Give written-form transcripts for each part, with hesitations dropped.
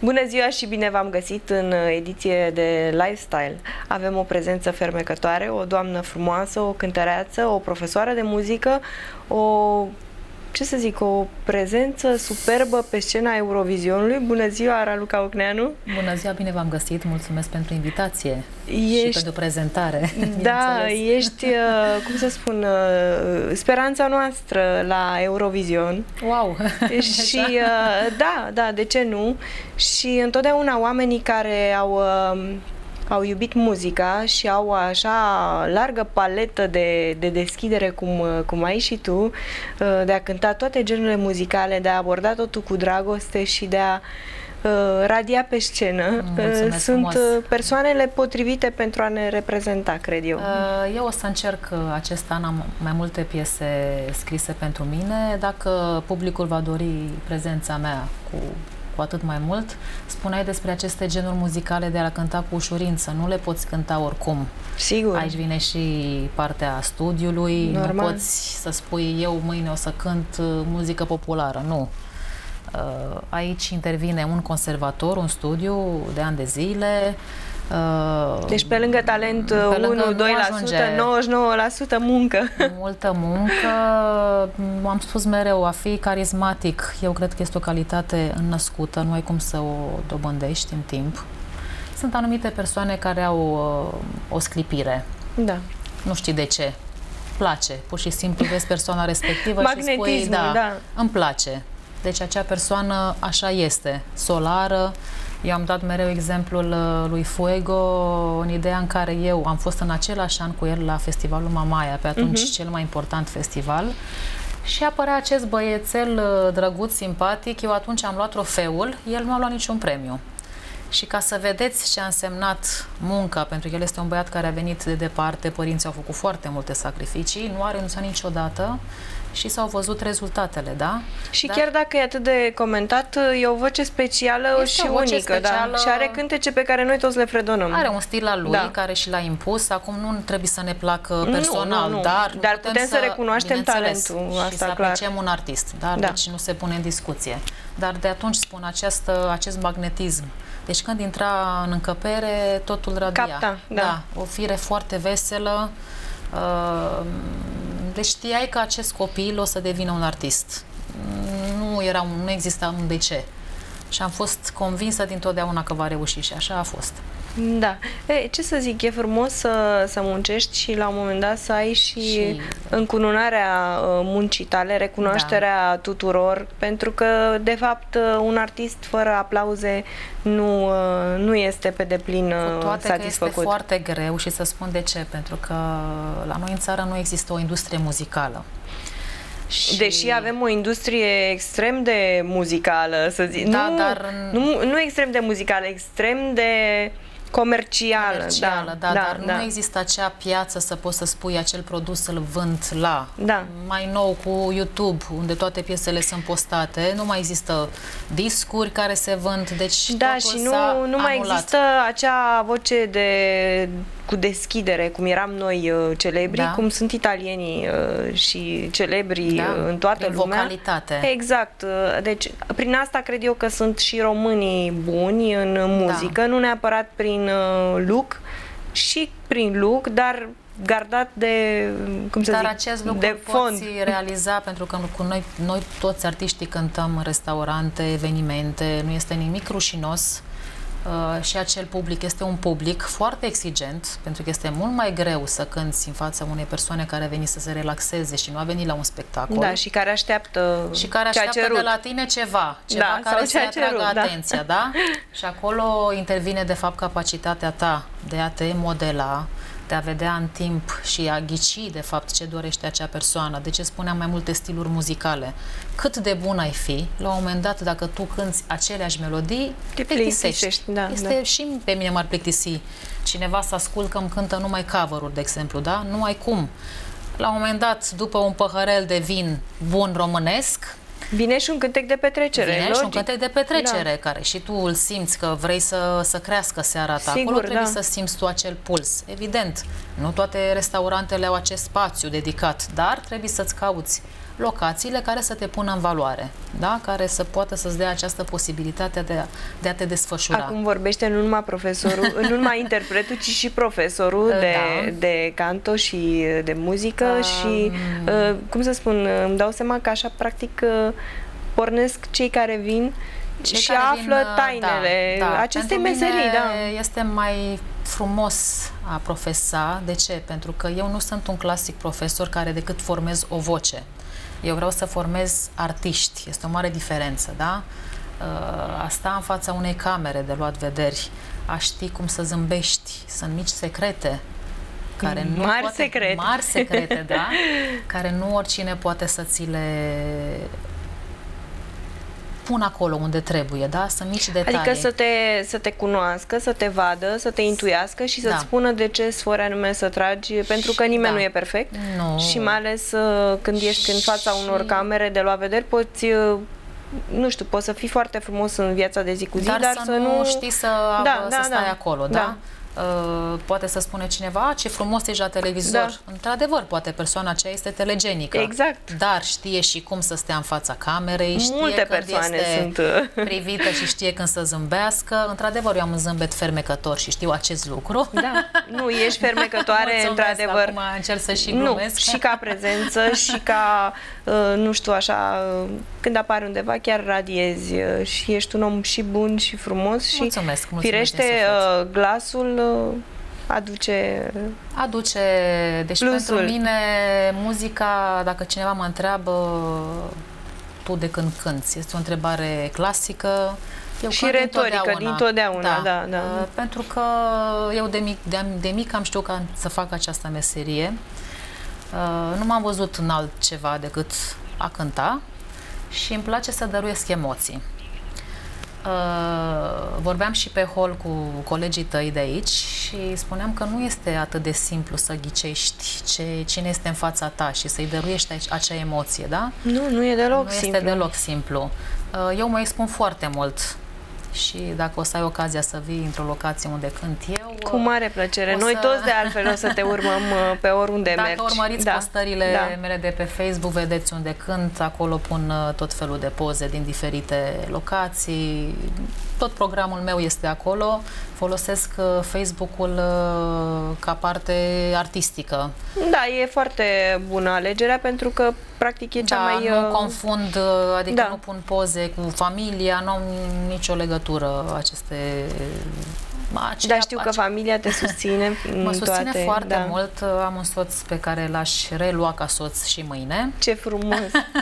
Bună ziua și bine v-am găsit în ediție de Lifestyle. Avem o prezență fermecătoare, o doamnă frumoasă, o cântăreață, o profesoară de muzică, o prezență superbă pe scena Eurovizionului. Bună ziua, Raluca Ocneanu! Bună ziua, bine v-am găsit, mulțumesc pentru invitație și pentru prezentare. Da, ești, cum să spun, speranța noastră la Eurovision. Wow! Și da, de ce nu? Și întotdeauna oamenii care au iubit muzica și au așa largă paletă de deschidere cum ai și tu, de a cânta toate genurile muzicale, de a aborda totul cu dragoste și de a radia pe scenă. Mulțumesc sunt frumos. Persoanele potrivite pentru a ne reprezenta, cred eu. Eu o să încerc acest an, am mai multe piese scrise pentru mine. Dacă publicul va dori prezența mea cu atât mai mult. Spuneai despre aceste genuri muzicale de a cânta cu ușurință. Nu le poți cânta oricum. Sigur. Aici vine și partea studiului. Normal. Nu poți să spui eu mâine o să cânt muzică populară. Nu. Aici intervine un conservator, un studiu de ani de zile. Deci pe lângă talent 1-2%, 99% muncă. Multă muncă. Am spus mereu, a fi carismatic, eu cred că este o calitate înnăscută, nu ai cum să o dobândești în timp. Sunt anumite persoane care au o sclipire. Da. Nu știi de ce. Place. Pur și simplu vezi persoana respectivă și spui, da, îmi place. Deci acea persoană așa este, solară. Eu am dat mereu exemplul lui Fuego, în ideea în care eu am fost în același an cu el la festivalul Mamaia, pe atunci cel mai important festival, și apărea acest băiețel drăguț, simpatic. Eu atunci am luat trofeul, el nu a luat niciun premiu. Și ca să vedeți ce a însemnat munca, pentru că el este un băiat care a venit de departe, părinții au făcut foarte multe sacrificii, nu a renunțat niciodată și s-au văzut rezultatele, da? Și chiar dacă e atât de comentat, e o voce specială și unică, da? Și are cântece pe care noi toți le fredonăm. Are un stil al lui, care și l-a impus. Acum nu trebuie să ne placă personal, dar putem să recunoaștem talentul, și asta să apreciem un artist, da? Deci nu se pune în discuție. Dar de atunci spun acest magnetism. Deci când intra în încăpere, totul radia. Capta, da. O fire foarte veselă. Deci știai că acest copil o să devină un artist. Nu exista un de ce. Și am fost convinsă dintotdeauna că va reuși și așa a fost. Da. Ce să zic, e frumos să muncești și la un moment dat să ai și încununarea muncii tale, recunoașterea tuturor, pentru că, de fapt, un artist fără aplauze nu este pe deplin toate satisfăcut. Că este foarte greu și să spun de ce, pentru că la noi în țară nu există o industrie muzicală. Deși avem o industrie extrem de muzicală, să zic. Da, dar nu extrem de muzicală, extrem de comercială, dar nu există acea piață să poți să spui acel produs să-l vând la. Mai nou cu YouTube, unde toate piesele sunt postate, nu mai există discuri care se vând, deci și nu mai există acea voce cu deschidere, cum eram noi celebri, cum sunt italienii și celebri în toată lumea. Vocalitate. Exact. Deci, prin asta cred eu că sunt și românii buni în muzică, nu neapărat prin look, și prin look, dar gardat de, acest lucru de fond. Poți realiza, pentru că cu noi toți artiștii cântăm în restaurante, evenimente, nu este nimic rușinos. Și acel public este un public foarte exigent, pentru că este mult mai greu să cânți în fața unei persoane care a venit să se relaxeze și nu a venit la un spectacol. Da, și care așteaptă de la tine ceva care să atragă atenția, da? Și acolo intervine, de fapt, capacitatea ta de a te modela, de a vedea în timp și a ghici, de fapt, ce dorește acea persoană. De ce spuneam mai multe stiluri muzicale? Cât de bun ai fi, la un moment dat, dacă tu cânti aceleași melodii, te plictisești. Și pe mine m-ar plictisi cineva să ascult că îmi cântă numai cover-uri, de exemplu, da? Nu ai cum. La un moment dat, după un păhărel de vin bun românesc, vine și un cântec de petrecere. Vine și un cântec de petrecere, care și tu îl simți că vrei să crească seara ta. Acolo trebuie să simți tu acel puls. Evident, nu toate restaurantele au acest spațiu dedicat, dar trebuie să-ți cauți locațiile care să te pună în valoare, da? Care să poată să-ți dea această posibilitate de a te desfășura. Acum vorbește nu numai profesorul, nu numai interpretul, ci și profesorul de canto și de muzică și, cum să spun, îmi dau seama că așa, practic, pornesc cei care vin și află tainele acestei meserii. Este mai frumos a profesa. De ce? Pentru că eu nu sunt un clasic profesor care decât formez o voce. Eu vreau să formez artiști. Este o mare diferență, da? A sta în fața unei camere de luat vederi, a ști cum să zâmbești, sunt mici secrete care nu mari secrete, da? Care nu oricine poate să ți le pun acolo unde trebuie, da? Sunt mici detalii. Adică să te cunoască, să te vadă, să te intuiască și să-ți spună de ce sfori anume să tragi, pentru că nimeni nu e perfect. Și mai ales când ești în fața unor camere de luat vederi, poți, nu știu, poți să fii foarte frumos în viața de zi cu zi, dar să nu știi să stai acolo, da? Poate să spune cineva, ce frumos ești la televizor. Într-adevăr, poate persoana aceea este telegenică. Exact. Dar știe și cum să stea în fața camerei, știe multe când persoane este sunt privită și știe când să zâmbească. Într-adevăr, eu am un zâmbet fermecător și știu acest lucru. Da, nu, ești fermecătoare, într-adevăr. Acum încerc să și glumesc. Și ca prezență, și ca, nu știu, așa, când apari undeva, chiar radiezi și ești un om și bun și frumos. Mulțumesc, și firește, glasul aduce deci plusul. Pentru mine muzica, dacă cineva mă întreabă tu de când cânti, este o întrebare clasică. Eu și retorică dintotdeauna. Da. Pentru că eu de mic am știut să fac această meserie. Nu m-am văzut în altceva decât a cânta și îmi place să dăruiesc emoții. Vorbeam și pe hol cu colegii tăi de aici și spuneam că nu este atât de simplu să ghicești cine este în fața ta și să-i dăruiești acea emoție, da? Nu e deloc simplu. Nu este deloc simplu. Eu mă expun foarte mult și dacă o să ai ocazia să vii într-o locație unde cânt eu... Cu mare plăcere. Noi toți de altfel o să te urmăm pe oriunde mergi. Dacă urmăriți postările mele de pe Facebook, vedeți unde cânt, acolo pun tot felul de poze din diferite locații. Tot programul meu este acolo. Folosesc Facebook-ul ca parte artistică. Da, e foarte bună alegerea pentru că practic e cea mai... nu confund, adică nu pun poze cu familia, nu am nicio legătură aceste... Dar știu că familia te susține în Mă susține toate, foarte mult. Am un soț pe care l-aș relua ca soț și mâine. Ce frumos!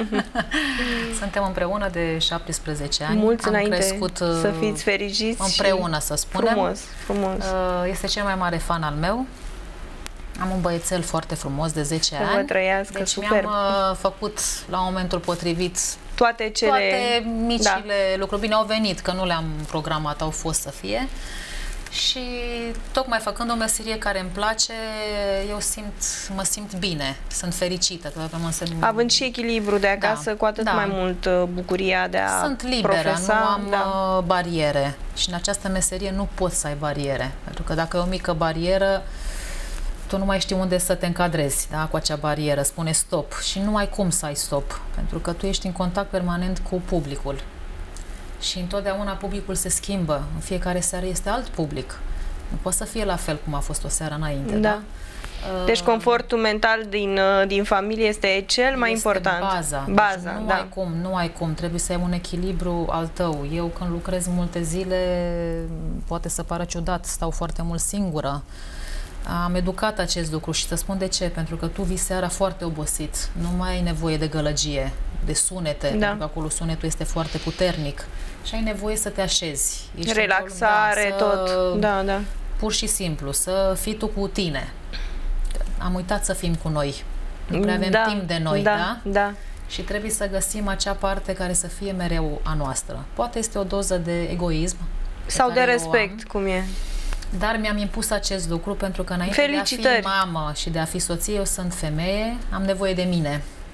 Suntem împreună de 17 ani. Mulți înainte crescut, să fiți fericiți împreună, să spunem. Frumos. Este cel mai mare fan al meu. Am un băiețel foarte frumos de 10 ani. Vă trăiască, deci super. mi-am făcut la momentul potrivit toate micile lucruri. Bine, au venit, că nu le-am programat, au fost să fie. Și tocmai făcând o meserie care îmi place, eu mă simt bine, sunt fericită. Având și echilibru de acasă, cu atât mai mult bucuria de a sunt liberă, profesa, nu am bariere. Și în această meserie nu poți să ai bariere. Pentru că dacă e o mică barieră, tu nu mai știi unde să te încadrezi, da, cu acea barieră, spune stop. Și nu ai cum să ai stop, pentru că tu ești în contact permanent cu publicul. Și întotdeauna publicul se schimbă. În fiecare seară este alt public. Nu poate să fie la fel cum a fost o seară înainte, da? Deci confortul mental din familie este cel mai important. Baza, deci nu ai cum. Trebuie să ai un echilibru al tău. Eu când lucrez multe zile, poate să pară ciudat, stau foarte mult singură. Am educat acest lucru și să spun de ce. Pentru că tu vii seara foarte obosit. Nu mai ai nevoie de gălăgie, de sunete, pentru că acolo sunetul este foarte puternic. Și ai nevoie să te așezi. Relaxare, tot. Pur și simplu, să fii tu cu tine. Am uitat să fim cu noi. Nu prea avem timp de noi, da? Și trebuie să găsim acea parte care să fie mereu a noastră. Poate este o doză de egoism. Sau de respect, cum e. Dar mi-am impus acest lucru pentru că înainte de a fi mamă și de a fi soție, eu sunt femeie, am nevoie de mine.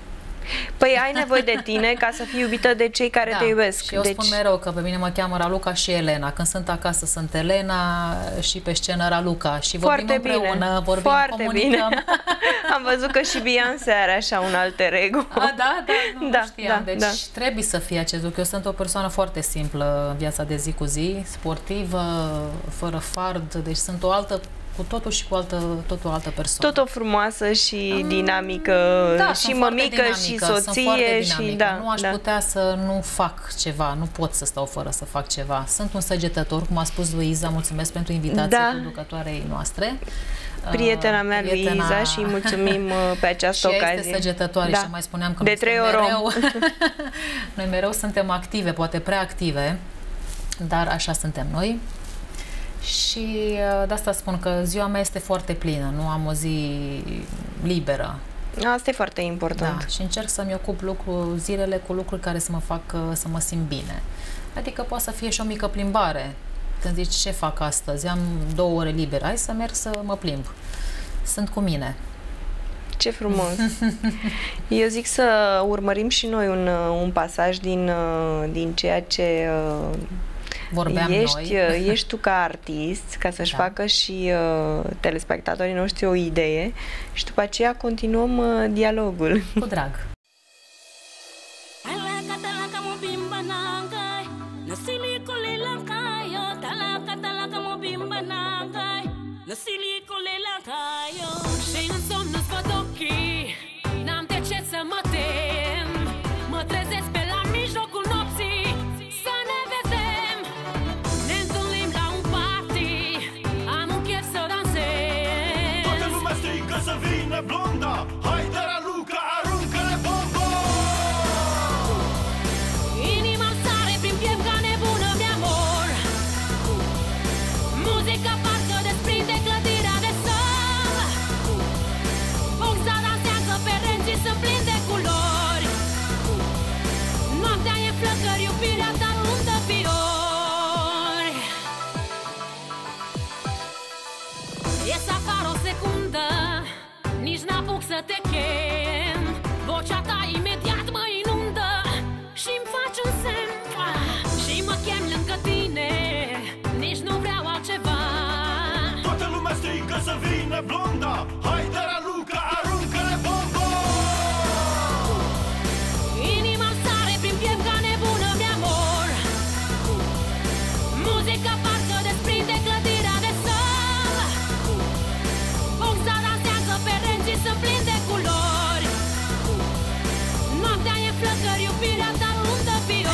Păi ai nevoie de tine ca să fii iubită de cei care te iubesc. Și eu spun mereu că pe mine mă cheamă Raluca și Elena. Când sunt acasă sunt Elena și pe scenă Raluca. Și vorbim împreună, vorbim, comunicăm. Bine. Am văzut că și Beyoncé are așa un alter ego. Nu știam. Deci trebuie să fie acest lucru. Eu sunt o persoană foarte simplă în viața de zi cu zi, sportivă, fără fard, deci sunt o altă cu totul și cu totul altă persoană. Tot o frumoasă și dinamică, și mămică și soție. Și, nu aș putea să nu fac ceva, nu pot să stau fără să fac ceva. Sunt un săgetător, cum a spus Luiza, mulțumesc pentru invitație conducătoarei noastre. Prietena mea, Luiza, și mulțumim pe această ocazie. Este săgetătoare și mai spuneam că noi mereu suntem active, poate prea active, dar așa suntem noi. Și de asta spun că ziua mea este foarte plină, nu am o zi liberă. Asta e foarte important. Da, și încerc să-mi ocup zilele cu lucruri care să mă fac să mă simt bine. Adică poate să fie și o mică plimbare. Când zici, ce fac astăzi? Am 2 ore libere, hai să merg să mă plimb. Sunt cu mine. Ce frumos! Eu zic să urmărim și noi un pasaj din ceea ce ești tu ca artist, ca să-și facă și telespectatorii noștri o idee și după aceea continuăm dialogul. Cu drag! N-am de ce să mă tem, mă trezesc pe la mijlocul nopții, să ne vedem, ne întâlnim la un party, am un chef să dansem. Toată lumea strigă să vină blonda, haide Raluca, aruncă-le bomba! Inima sare prin piept ca nebună de amor, muzica parcă desprinde clădirea de sol, boxa dansează pe renții sunt plini de culori, noaptea e flăcări, iubirea ta undă fiori. Ies afară o secundă, nici n-apuc să te chem, vocea ta imediat mă inundă și-mi faci un semn și mă chem lângă tine, nici nu vreau altceva. Toată lumea strigă să vină blonda, haide Raluca, aruncă-le bomba! Inima sare prin piept ca nebună de amor, muzica parcă desprinde clădirea de sol, boxa dansează pe renții sunt plini de culori, noaptea e flăcări, iubirea ta undă fiori.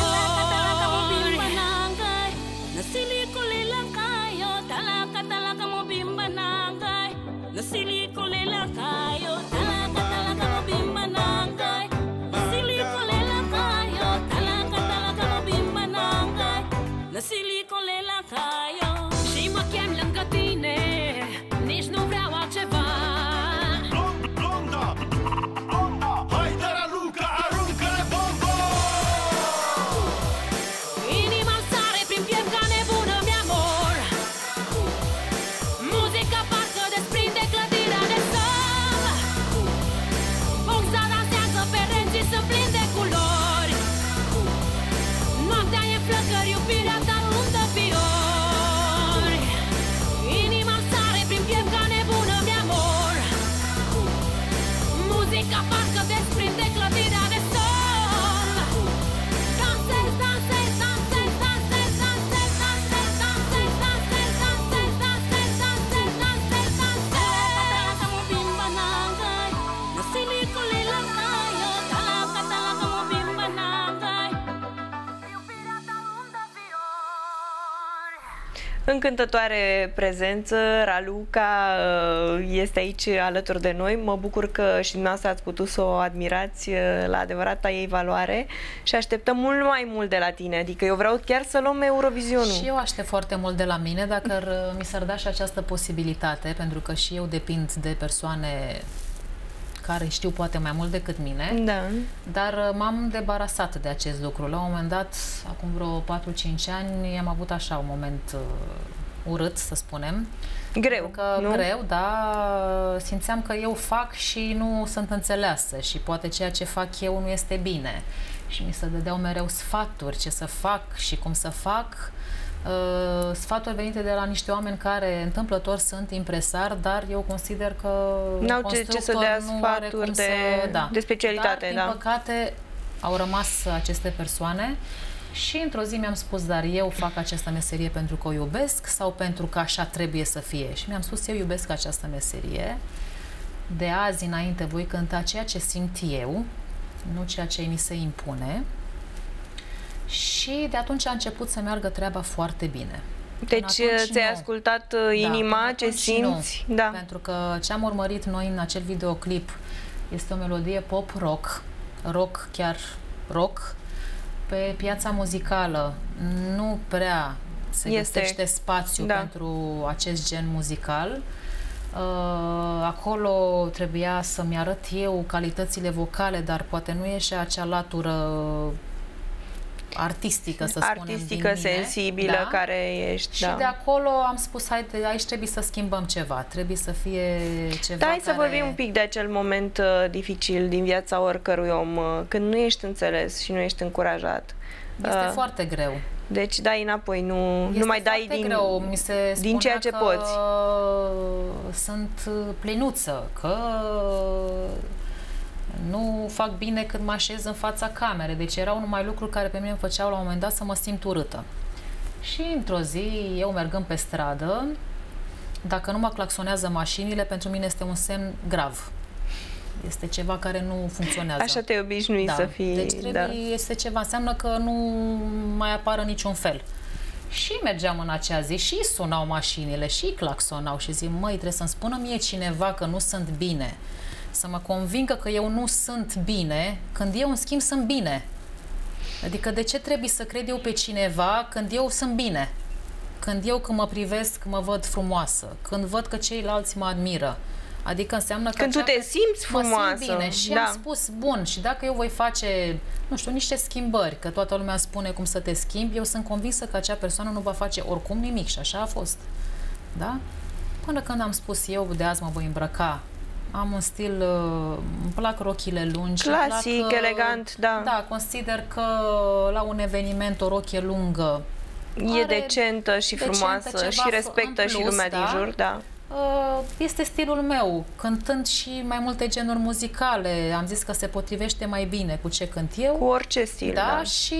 Și mă chem lângă tine, nici nu vreau altceva. Blonda, haide Raluca, aruncă-le bomba! Inima sare prin piept ca nebună de amor, muzica parcă desprinde clădirea de sol, boxa dansează pe renții sunt plini de culori, noaptea e flăcări, iubirea ta undă fiori. Inima sare prin piept ca nebună de amor, muzica parcă desprinde clădirea de sol, dansez, dansez, dansez, dansez, dansez, dansez, dansez, dansez, dansez, dansez, dansez, dansez, dansez. Como bimba nangai, nasili kulila kayo, talaka talaka mo bimba nangai. Iubirea ta undă fiori. Încântătoare prezență, Raluca este aici alături de noi. Mă bucur că și dumneavoastră ați putut să o admirați la adevărata ei valoare și așteptăm mult mai mult de la tine. Adică eu vreau chiar să luăm Eurovizionul. Și eu aștept foarte mult de la mine dacă mi s-ar da și această posibilitate, pentru că și eu depind de persoane care știu poate mai mult decât mine, dar m-am debarasat de acest lucru. La un moment dat, acum vreo 4-5 ani, am avut așa un moment urât, să spunem. Greu, nu? Greu, da. Simțeam că eu fac și nu sunt înțeleasă și poate ceea ce fac eu nu este bine. Și mi se dădeau mereu sfaturi, ce să fac și cum să fac. Sfaturi venite de la niște oameni care întâmplător sunt impresari, dar eu consider că n-au ce să dea sfaturi de specialitate. Dar, din păcate, au rămas aceste persoane și într-o zi mi-am spus, dar eu fac această meserie pentru că o iubesc sau pentru că așa trebuie să fie? Și mi-am spus, eu iubesc această meserie. De azi înainte voi cânta ceea ce simt eu, nu ceea ce mi se impune. Și de atunci a început să meargă treaba foarte bine. Deci ți-ai ascultat inima, ce simți? Da. Pentru că ce am urmărit noi în acel videoclip este o melodie pop-rock, rock, chiar rock. Pe piața muzicală nu prea se găsește spațiu pentru acest gen muzical. Acolo trebuia să-mi arăt eu calitățile vocale, dar poate nu e și acea latură artistică, să spunem, artistică, sensibilă, care ești. Și de acolo am spus, haide, aici trebuie să schimbăm ceva, trebuie să fie ceva. Da, hai să vorbim un pic de acel moment dificil din viața oricărui om, când nu ești înțeles și nu ești încurajat. Este foarte greu. Deci dai înapoi, nu mai dai greu. Mi se din ceea ce poți. Sunt plinuță, că nu fac bine când mă așez în fața camerei. Deci erau numai lucruri care pe mine îmi făceau la un moment dat să mă simt urâtă. Și într-o zi, eu mergând pe stradă, dacă nu mă claxonează mașinile, pentru mine este un semn grav. Este ceva care nu funcționează. Așa te obișnui să fii. Deci este ceva, înseamnă că nu mai apară niciun fel. Și mergeam în acea zi și sunau mașinile și claxonau și zic, măi, trebuie să-mi spună mie cineva că nu sunt bine. Să mă convingă că eu nu sunt bine, când eu, în schimb, sunt bine. Adică de ce trebuie să cred eu pe cineva când eu sunt bine? Când mă privesc, mă văd frumoasă. Când văd că ceilalți mă admiră. Adică înseamnă că când tu te simți frumoasă. Mă simt bine. Și am spus, bun, și dacă eu voi face, nu știu, niște schimbări, că toată lumea spune cum să te schimbi, eu sunt convinsă că acea persoană nu va face oricum nimic și așa a fost. Da? Până când am spus eu, de azi mă voi îmbrăca. Am un stil, îmi plac rochile lungi. Clasic, elegant, da. Da, consider că la un eveniment o rochie lungă e decentă și frumoasă și respectă și lumea din jur, da. Este stilul meu, cântând și mai multe genuri muzicale. Am zis că se potrivește mai bine cu ce cânt eu. Cu orice stil, da. Și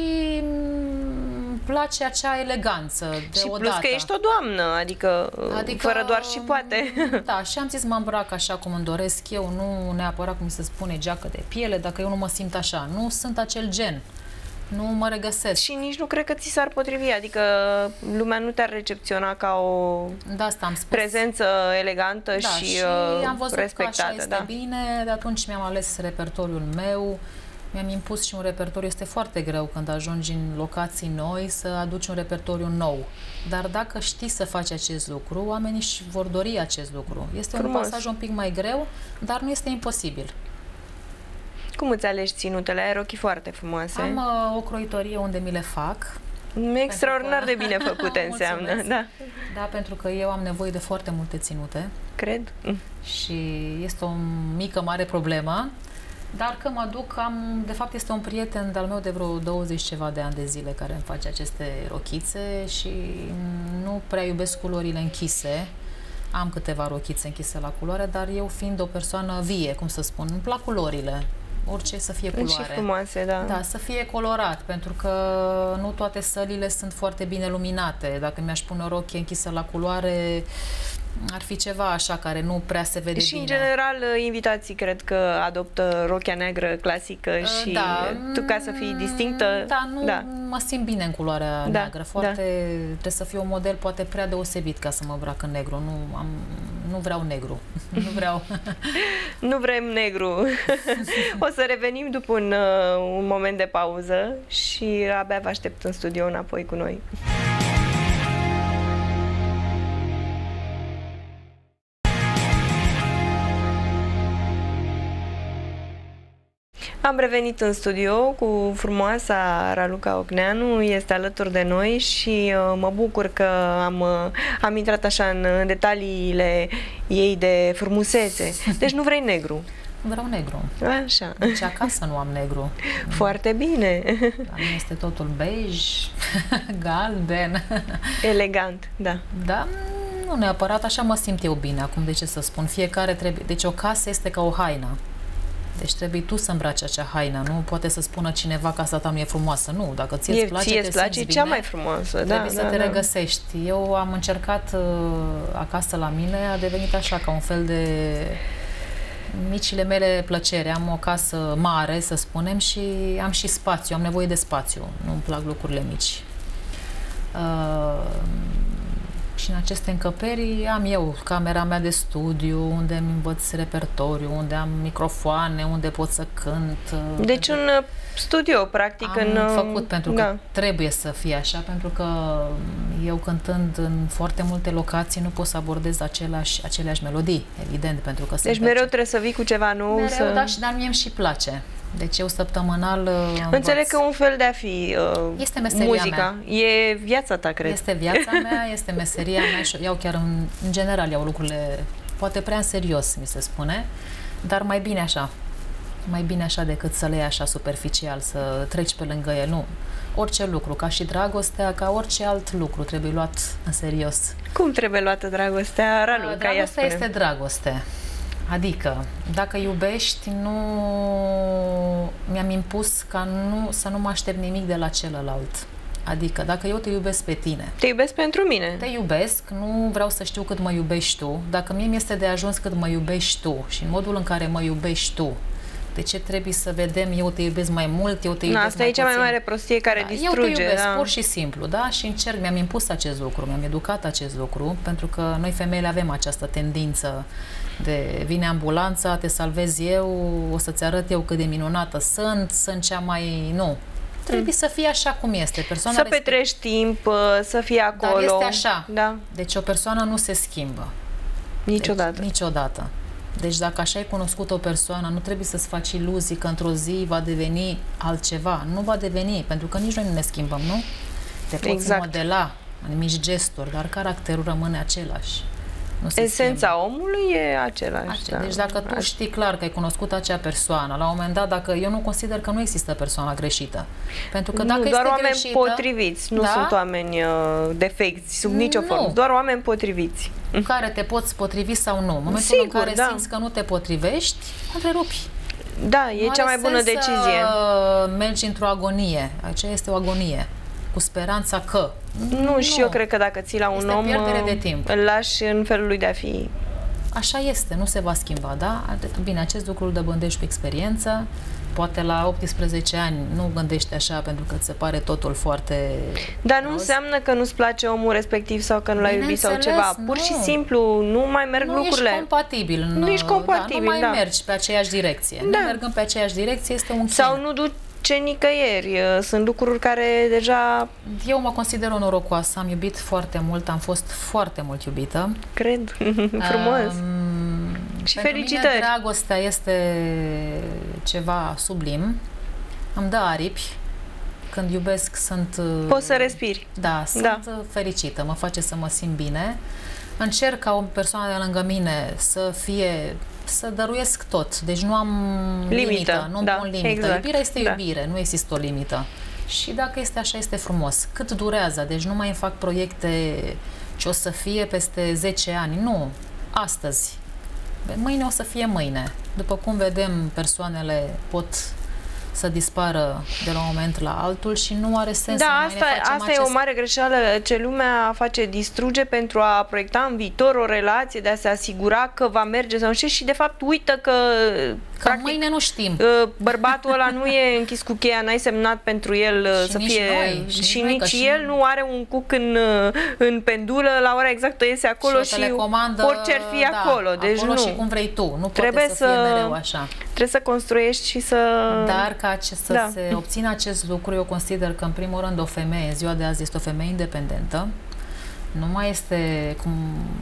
îmi place acea eleganță de și odată. plus că ești o doamnă, adică fără doar și poate. Da, și am zis mă îmbrac așa cum îmi doresc eu, nu neapărat cum se spune geacă de piele, dacă eu nu mă simt așa. Nu sunt acel gen. Nu mă regăsesc. Și nici nu cred că ți s-ar potrivi, adică lumea nu te-ar recepționa ca o prezență elegantă și am văzut respectată. Că așa este bine, de atunci mi-am ales repertoriul meu, mi-am impus și un repertoriu. Este foarte greu când ajungi în locații noi să aduci un repertoriu nou. Dar dacă știi să faci acest lucru, oamenii își vor dori acest lucru. Este un pasaj un pic mai greu, dar nu este imposibil. Cum îți alegi ținutele? Ai rochii foarte frumoase. Am o croitorie unde mi le fac. Extraordinar de bine făcute înseamnă. Da. Da, pentru că eu am nevoie de foarte multe ținute. Cred. Și este o mică, mare problemă. Dar că mă duc, de fapt este un prieten de-al meu de vreo 20 ceva de ani de zile care îmi face aceste rochițe și nu prea iubesc culorile închise. Am câteva rochițe închise la culoare, dar eu fiind o persoană vie, cum să spun, îmi plac culorile. Orice să fie culoare. Și frumoase, da. Da, să fie colorat, pentru că nu toate sălile sunt foarte bine luminate. Dacă mi-aș pune o rochie închisă la culoare, ar fi ceva așa care nu prea se vede și bine. Și în general invitații cred că adoptă rochia neagră clasică și tu ca să fii distinctă. Da, mă simt bine în culoarea neagră. Trebuie să fiu un model poate prea deosebit ca să mă îmbrac în negru. Nu vreau negru. Nu vreau. Nu vrem negru. O să revenim după un moment de pauză și abia vă aștept în studio înapoi cu noi. Am revenit în studio cu frumoasa Raluca Ocneanu, este alături de noi și mă bucur că am intrat așa în detaliile ei de frumusețe. Deci nu vrei negru? Vreau negru. Așa. Deci acasă nu am negru. Foarte bine. La mine este totul beige, galben. Elegant, da. Da, nu neapărat, așa mă simt eu bine. Acum, de ce să spun? Fiecare trebuie... Deci o casă este ca o haină. Deci trebuie tu să îmbraci acea haină, nu poate să spună cineva că asta ta nu e frumoasă. Nu, dacă ție-ți place, te simți bine, cea mai frumoasă. Trebuie să te regăsești. Eu am încercat acasă la mine, a devenit așa ca un fel de micile mele plăceri. Am o casă mare, să spunem, și am și spațiu, am nevoie de spațiu. Nu-mi plac lucrurile mici. Și în aceste încăperi am eu camera mea de studiu, unde îmi învăț repertoriu, unde am microfoane, unde pot să cânt. Deci un studio, practic. Am făcut pentru că trebuie să fie așa, pentru că eu cântând în foarte multe locații nu pot să abordez aceleași melodii, evident, pentru că deci mereu trebuie să vii cu ceva nou. Mereu, da, dar mie îmi și place. Deci eu săptămânal înțeleg că un fel de a fi este meseria muzica. Mea. E viața ta, cred. Este viața mea, este meseria mea și iau chiar în general iau lucrurile poate prea în serios, mi se spune, dar mai bine așa. Mai bine așa decât să le iei așa superficial, să treci pe lângă el. Nu. Orice lucru, ca și dragostea, ca orice alt lucru, trebuie luat în serios. Cum trebuie luată dragostea, Raluca? Dragostea este dragoste. Adică, dacă iubești, mi-am impus ca să nu mă aștept nimic de la celălalt. Adică, dacă eu te iubesc pe tine... Te iubesc pentru mine. Te iubesc, nu vreau să știu cât mă iubești tu. Dacă mie mi-este de ajuns cât mă iubești tu și în modul în care mă iubești tu, de ce trebuie să vedem eu te iubesc mai mult, eu te iubesc asta mai puțin? Asta e cea mai mare prostie care distruge. Eu te iubesc, pur și simplu, da? Și încerc, mi-am impus acest lucru, mi-am educat acest lucru, pentru că noi femeile avem această tendință de vine ambulanța, te salvez eu, o să-ți arăt eu cât de minunată sunt cea mai... Nu. Trebuie să fie așa cum este. Persoana să petreci timp, să fie acolo. Dar este așa. Da. Deci o persoană nu se schimbă. Niciodată. Deci, niciodată. Deci dacă așa ai cunoscut o persoană, nu trebuie să-ți faci iluzii că într-o zi va deveni altceva. Nu va deveni, pentru că nici noi nu ne schimbăm, nu? Te poți modela în mici gesturi, dar caracterul rămâne același. Esența omului e același. Da. Deci dacă tu știi clar că ai cunoscut acea persoană, la un moment dat, dacă eu nu consider că nu există persoana greșită. Pentru că dacă nu, doar este oameni greșită, potriviți, nu sunt oameni defecți sub nicio formă, doar oameni potriviți. Cu care te poți potrivi sau nu. În momentul în care simți că nu te potrivești, întrerupi. Da, e cea mai bună decizie. Mergi într-o agonie. Aceea este o agonie. Cu speranța că... Nu, și eu cred că dacă ții la un om, de timp. Îl lași în felul lui de a fi. Așa este, nu se va schimba, da? Bine, acest lucru îl dobândești cu experiență. Poate la 18 ani nu gândești așa pentru că ți se pare totul foarte... Dar nu înseamnă că nu-ți place omul respectiv sau că nu l-ai iubit sau ceva. Pur și simplu nu mai merg lucrurile. Ești compatibil. Nu ești compatibil, nu mai mergi pe aceeași direcție. Nu mergând pe aceeași direcție este un chin. Sau nu duci nicăieri. Sunt lucruri care deja... Eu mă consider o norocoasă. Am iubit foarte mult, am fost foarte mult iubită. Cred. Frumos. Și felicitări. Pentru mine dragostea este ceva sublim. Îmi dă aripi. Când iubesc sunt... Poți să respiri. Da, sunt fericită. Mă face să mă simt bine. Încerc ca o persoană de lângă mine să dăruiesc tot. Deci nu am limită, nu pun limită. Exact. Iubirea este iubire, nu există o limită. Și dacă este așa, este frumos. Cât durează? Deci nu mai îmi fac proiecte ce o să fie peste 10 ani. Nu. Astăzi. Mâine o să fie mâine. După cum vedem, persoanele pot să dispară de la un moment la altul și nu are sens să mai asta e o mare greșeală ce lumea face, distruge pentru a proiecta în viitor o relație, de a se asigura că va merge sau nu știu, și de fapt uită că practic, mâine nu știm. Bărbatul ăla nu e închis cu cheia, n-ai semnat pentru el să fie și nici el nu are un cuc în pendulă la ora exactă, iese acolo și orice ar fi acolo. Deci acolo nu. Și cum vrei tu. Nu trebuie să fie mereu așa. Trebuie să construiești și să... Dar ca să se obțină acest lucru, eu consider că în primul rând o femeie, în ziua de azi, este o femeie independentă. Nu mai este cum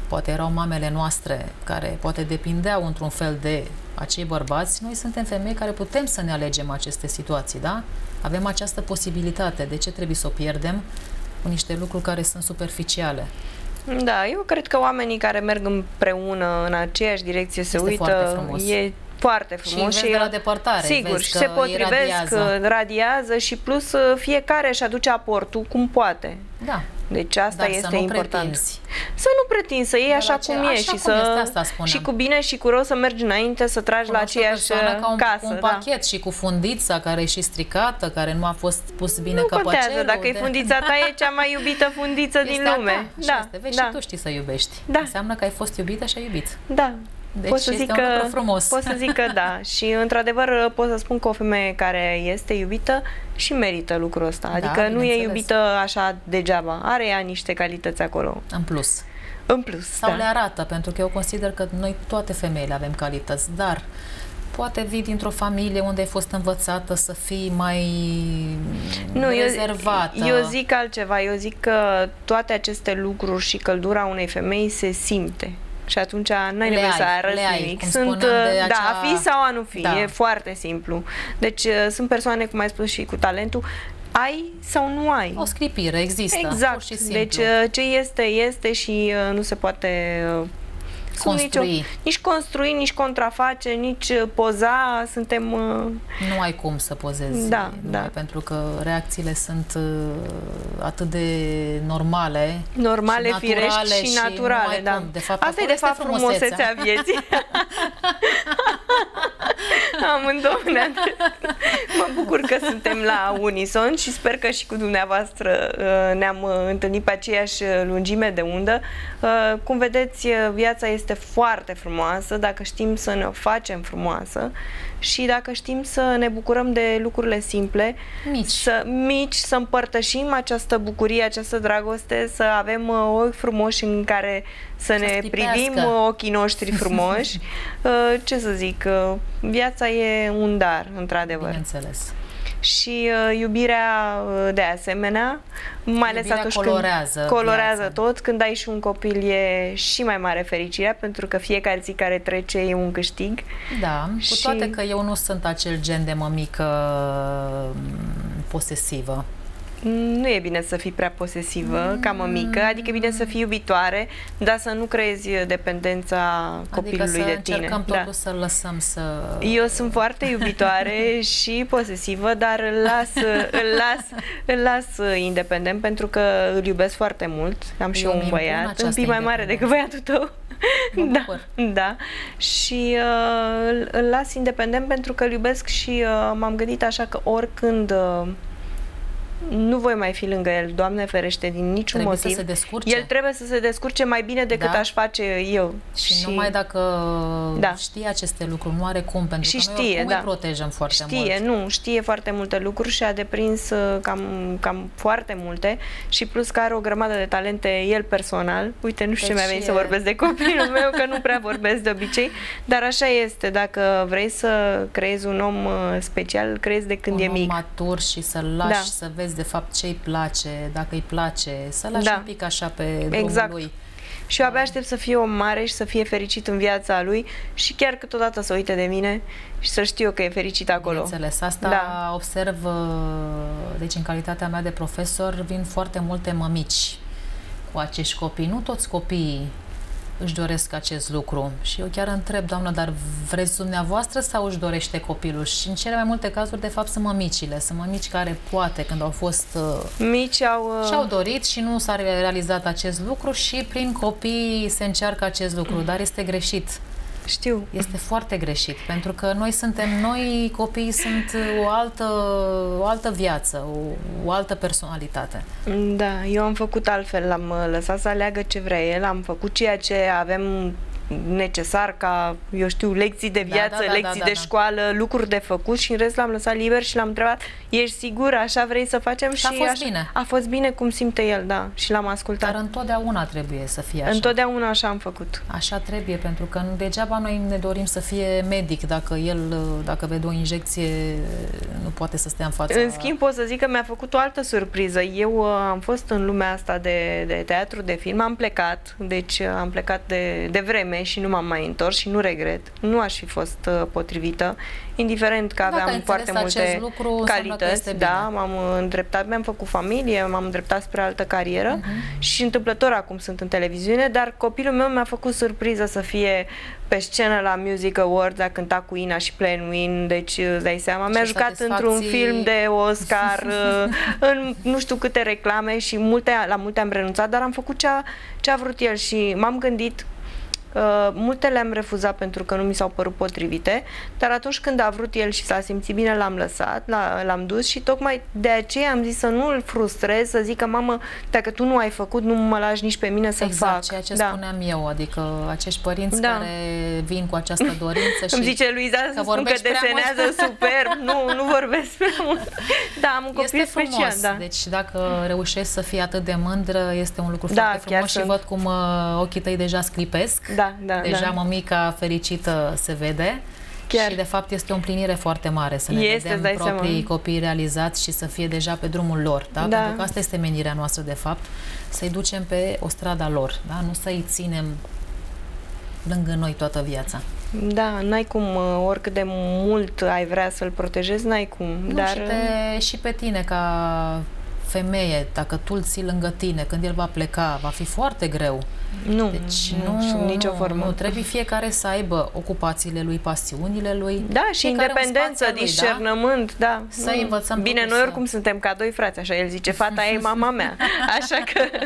poate erau mamele noastre care poate depindeau într-un fel de acei bărbați, noi suntem femei care putem să ne alegem aceste situații, da? Avem această posibilitate. De ce trebuie să o pierdem cu niște lucruri care sunt superficiale? Da, eu cred că oamenii care merg împreună în aceeași direcție se este uită, e foarte frumos și de la depărtare, sigur, și se potrivesc, radiază și plus fiecare își aduce aportul cum poate. Da. Deci asta Dar este să nu important. Pretinzi. Să nu pretinzi, să iei așa cum e și și cu bine și cu rău să mergi înainte, să tragi la aceeași casă. Cu un pachet și cu fundița care e și stricată, care nu a fost pus bine căpăcelul. Nu contează, dacă e fundița ta, e cea mai iubită fundiță din lume. Da, vezi, și tu știi să iubești. Da. Înseamnă că ai fost iubită și ai iubit. Da. Deci pot să zic că, frumos. Pot să zic că da. Și într-adevăr pot să spun că o femeie care este iubită și merită lucrul ăsta. Adică nu e iubită așa degeaba. Are ea niște calități acolo. În plus. În plus, sau le arată, pentru că eu consider că noi toate femeile avem calități, dar poate vii dintr-o familie unde ai fost învățată să fii mai rezervată. Eu zic altceva. Eu zic că toate aceste lucruri și căldura unei femei se simte. Și atunci n-ai nevoie să arăți nimic. Sunt, a fi sau a nu fi. Da. E foarte simplu. Deci sunt persoane, cum ai spus și cu talentul, ai sau nu ai. O sclipire există. Exact. Pur și simplu. Deci ce este, este și nu se poate construi. Nici construi, nici contraface, nici poza. Suntem... Nu ai cum să pozezi. Da, pentru că reacțiile sunt atât de normale. Normale, firești și naturale. Da. De fapt, asta e de fapt frumusețea vieții. Amândouă. Mă bucur că suntem la unison și sper că și cu dumneavoastră ne-am întâlnit pe aceeași lungime de undă. Cum vedeți, viața este foarte frumoasă dacă știm să ne o facem frumoasă și dacă știm să ne bucurăm de lucrurile simple, mici, să împărtășim această bucurie, această dragoste, să avem ochi frumoși în care să ne privim ochii noștri frumoși. Ce să zic, viața e un dar, într-adevăr. Bineînțeles. Și iubirea de asemenea, mai ales atunci colorează tot. Când ai și un copil e și mai mare fericirea, pentru că fiecare zi care trece e un câștig. Da, cu toate că eu nu sunt acel gen de mămică posesivă. Nu e bine să fii prea posesivă ca mămică, adică e bine să fii iubitoare, dar să nu creezi dependența copilului de tine. Încercăm totuși să-l lăsăm să... Eu sunt foarte iubitoare și posesivă, dar îl las independent pentru că îl iubesc foarte mult. Am și un băiat, un pic mai mare decât băiatul tău. Da. Și îl las independent pentru că îl iubesc și m-am gândit așa că oricând nu voi mai fi lângă el, Doamne ferește, din niciun motiv. Să se descurce. El trebuie să se descurce mai bine decât aș face eu. Și numai dacă știe aceste lucruri, nu are cum, pentru că noi oricum îi protejăm foarte mult. Știe foarte multe lucruri și a deprins cam foarte multe și plus că are o grămadă de talente el personal. Uite, nu știu ce mi-a venit să vorbesc de copilul meu, că nu prea vorbesc de obicei, dar așa este. Dacă vrei să creezi un om special, îl creezi de când e mic. Un om matur și să-l lași să vezi de fapt ce îi place, dacă îi place, să lași un pic așa pe drumul lui. Și eu abia aștept să fie om mare și să fie fericit în viața lui și chiar câteodată să uite de mine și să știu că e fericit acolo. Bineînțeles, asta observ, deci în calitatea mea de profesor vin foarte multe mămici cu acești copii. Nu toți copiii își doresc acest lucru. Și eu chiar întreb, doamnă, dar vreți dumneavoastră sau își dorește copilul? Și în cele mai multe cazuri, de fapt, sunt mămicile. Sunt mămici care poate, când au fost mici, și-au dorit și nu s-a realizat acest lucru și prin copii se încearcă acest lucru, dar este greșit. Știu. Este foarte greșit, pentru că noi copiii sunt o altă viață, o altă personalitate. Da, eu am făcut altfel, l-am lăsat să aleagă ce vrea el, am făcut ceea ce avem necesar ca, eu știu, lecții de viață, lecții de școală, lucruri de făcut și în rest l-am lăsat liber și l-am întrebat, ești sigur, așa vrei să facem? Și a fost bine. A fost bine cum simte el, da, și l-am ascultat. Dar întotdeauna trebuie să fie așa. Întotdeauna așa am făcut. Așa trebuie, pentru că degeaba noi ne dorim să fie medic dacă vede o injecție, nu poate să stea în fața. În schimb, pot să zic că mi-a făcut o altă surpriză. Eu am fost în lumea asta de teatru, de film, am plecat, deci am plecat de vreme și nu m-am mai întors și nu regret. Nu aș fi fost potrivită, indiferent că aveam foarte multe calități. Da, m-am îndreptat, mi-am făcut familie, m-am îndreptat spre altă carieră și întâmplător acum sunt în televiziune, dar copilul meu mi-a făcut surpriză să fie pe scenă la Music Awards, a cântat cu Ina și Plain Win, deci îți dai seama, mi-a jucat într-un film de Oscar, în nu știu câte reclame și la multe am renunțat, dar am făcut ce a vrut el și m-am gândit. Multe le-am refuzat pentru că nu mi s-au părut potrivite, dar atunci când a vrut el și s-a simțit bine, l-am lăsat, l-am dus și tocmai de aceea am zis să nu-l frustrez, să zic că mamă, dacă tu nu ai făcut, nu mă lași nici pe mine să fac. Exact, ceea ce spuneam eu, adică acești părinți care vin cu această dorință și îmi zice Luiza să spun că desenează superb, nu vorbesc prea mult. Da, am un copil special. Da. Deci dacă reușești să fii atât de mândră, este un lucru foarte frumos și văd cum ochii tăi deja sclipesc. Deja mămica fericită se vede. Și de fapt este o împlinire foarte mare să ne vedem proprii copii realizați și să fie deja pe drumul lor, da? Pentru că asta este menirea noastră de fapt, să-i ducem pe o strada lor, da? Nu să-i ținem lângă noi toată viața. Da, n-ai cum, oricât de mult ai vrea să-l protejezi, n-ai cum. Nu, dar și pe tine ca femeie, dacă tu îl ții lângă tine, când el va pleca, va fi foarte greu. Deci nu, nicio formă. Nu, trebuie fiecare să aibă ocupațiile lui, pasiunile lui. Da, și independență, discernământ, da. Să învățăm. Bine, noi oricum suntem ca doi frați, așa el zice, fata e mama mea. Așa că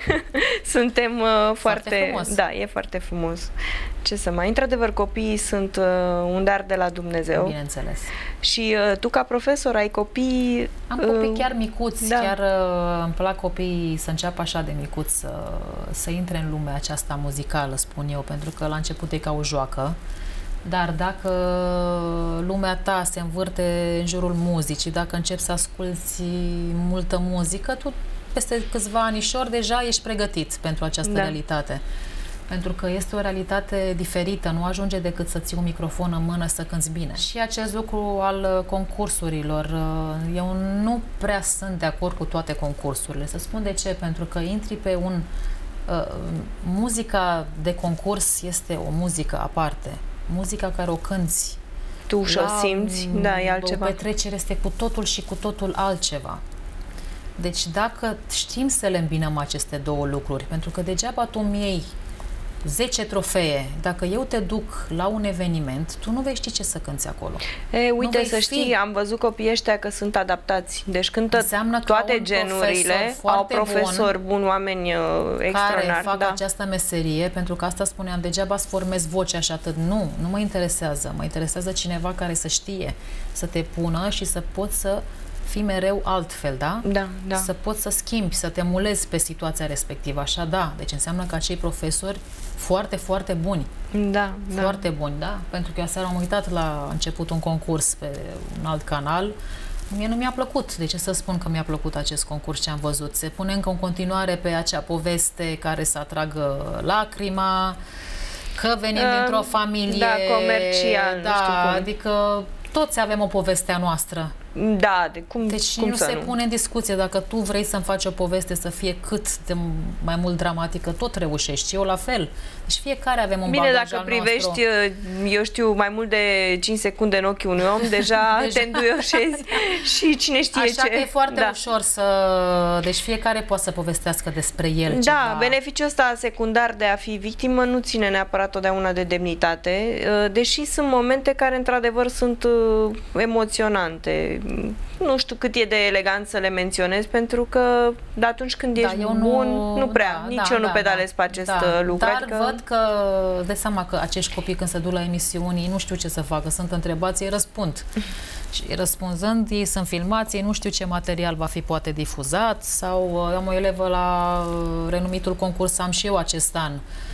suntem foarte frumos. Da, e foarte frumos. Ce să mai... Într-adevăr, copiii sunt un dar de la Dumnezeu. Bineînțeles. Și tu, ca profesor, ai copii... Am copii chiar micuți, chiar îmi plac copiii să înceapă așa de micuți să intre în lumea aceasta muzicală, spun eu, pentru că la început e ca o joacă. Dar dacă lumea ta se învârte în jurul muzicii, dacă începi să asculți multă muzică, tu peste câțiva anișori deja ești pregătit pentru această realitate. Pentru că este o realitate diferită, nu ajunge decât să ții un microfon în mână să cânți bine. Și acest lucru al concursurilor, eu nu prea sunt de acord cu toate concursurile. Să spun de ce, pentru că intri pe un... muzica de concurs este o muzică aparte. Muzica care o cânti tu și o simți, e altceva. O petrecere este cu totul și cu totul altceva. Deci dacă știm să le îmbinăm aceste două lucruri, pentru că degeaba tu îmi iei 10 trofee. Dacă eu te duc la un eveniment, tu nu vei ști ce să cânti acolo. Uite, să știi, am văzut copiii ăștia că sunt adaptați. Deci cântă toate genurile, au profesori buni, oameni extraordinari. Care fac această meserie, pentru că asta spuneam, degeaba îți formezi vocea și atât. Nu mă interesează. Mă interesează cineva care să știe să te pună și să poți să fii mereu altfel, da? Da. Să poți să schimbi, să te mulezi pe situația respectivă, așa, da. Deci înseamnă că acei profesori foarte, foarte buni. Foarte buni, da? Pentru că eu aseară am uitat la început un concurs pe un alt canal. Mie nu mi-a plăcut. De ce să spun că mi-a plăcut acest concurs ce am văzut? Se pune încă în continuare pe acea poveste care să atragă lacrima, că venim dintr-o familie... comercial, nu știu cum. Adică toți avem o poveste a noastră. Deci nu se pune în discuție. Dacă tu vrei să-mi faci o poveste să fie cât de mai mult dramatică, tot reușești. Eu la fel. Deci fiecare avem un bagaj al nostru. Bine, dacă privești, eu știu, mai mult de 5 secunde în ochii unui om, deja te înduioșezi și cine știe ce. Așa că e foarte ușor să... Deci fiecare poate să povestească despre el ceva. Beneficiul ăsta secundar de a fi victimă nu ține neapărat totdeauna de demnitate, deși sunt momente care într-adevăr sunt emoționante. Nu știu cât e de elegant să le menționez, pentru că de atunci când ești bun, nu prea. Nici eu nu pedalez pe acest lucru. Dar văd că, de seama că acești copii când se duc la emisiuni, nu știu ce să facă, sunt întrebați, ei răspund. Și răspunzând, ei sunt filmați, ei nu știu ce material va fi poate difuzat, sau am o elevă la renumitul concurs, am și eu acest an.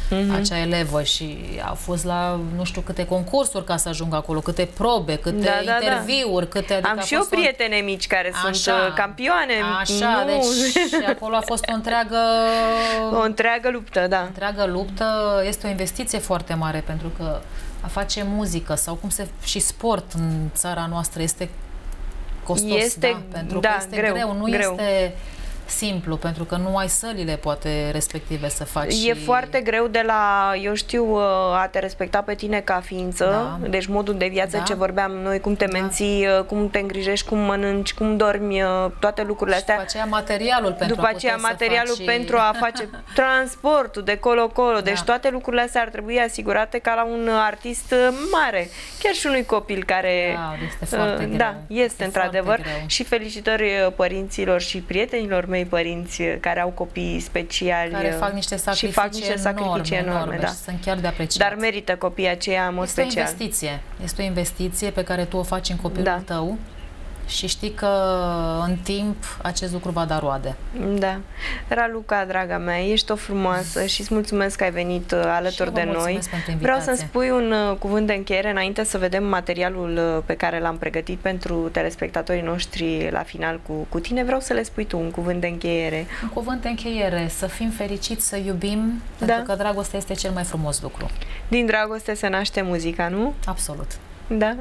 acea elevă și a fost la nu știu câte concursuri ca să ajungă acolo, câte probe, câte interviuri, câte... Adică am și eu prietene mici care sunt campioane. Așa, deci și acolo a fost o întreagă luptă, da. Întreagă luptă, este o investiție foarte mare pentru că a face muzică sau și sport în țara noastră este costos, pentru că este greu, nu este simplu, pentru că nu ai sălile poate respective să faci. E foarte greu de la, eu știu, a te respecta pe tine ca ființă, deci modul de viață ce vorbeam noi, cum te menții, cum te îngrijești, cum mănânci, cum dormi, toate lucrurile astea. După aceea materialul pentru a face transportul de colo-colo, deci toate lucrurile astea ar trebui asigurate ca la un artist mare, chiar și unui copil care... este foarte greu. Da, este într-adevăr și felicitări părinților și prietenilor mei părinți care au copii speciali, care fac niște sacrificii enorme, da. Și sunt chiar de apreciat. Dar merită copiii aceia în mod special. Este o investiție pe care tu o faci în copilul tău și știi că în timp acest lucru va da roade. Da. Raluca, draga mea, ești o frumoasă și îți mulțumesc că ai venit alături de noi. Vreau să-mi spui un cuvânt de încheiere înainte să vedem materialul pe care l-am pregătit pentru telespectatorii noștri la final cu tine. Vreau să le spui tu un cuvânt de încheiere. Un cuvânt de încheiere, să fim fericiți, să iubim, pentru că dragostea este cel mai frumos lucru. Din dragoste se naște muzica, nu? Absolut. Da.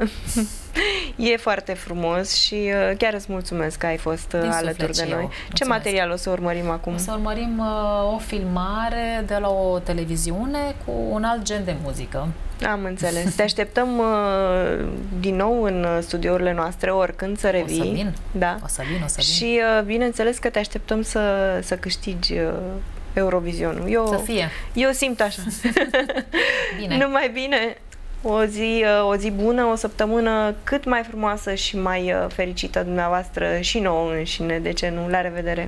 E foarte frumos și chiar îți mulțumesc că ai fost alături de noi. Ce material o să urmărim acum? O să urmărim o filmare de la o televiziune cu un alt gen de muzică. Am înțeles. Te așteptăm din nou în studiourile noastre oricând să revii. O să vin. Da. O să vin. Și bineînțeles că te așteptăm să câștigi Eurovizionul. Să fie. Eu simt așa. Bine. Numai bine. O zi bună, o săptămână cât mai frumoasă și mai fericită dumneavoastră și nouă înșine, de ce nu? La revedere!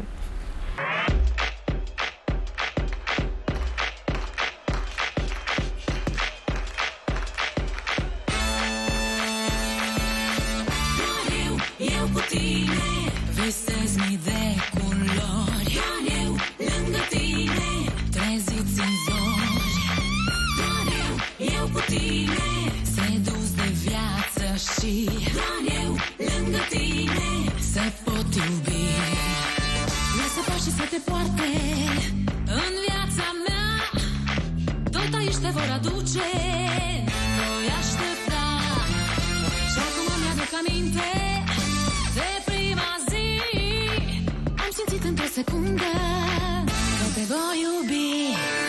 Eu cu tine visez mii de culori, doar eu lângă tine treziți în zori, doar eu cu tine sedus de viață și doar eu lângă tine să pot iubi. Lasă pașii să te poarte în viața mea, tot aici te vor aduce, voi aștepta. Și acum mi-aduc aminte de prima zi, am simțit într-o secundă că te voi iubi.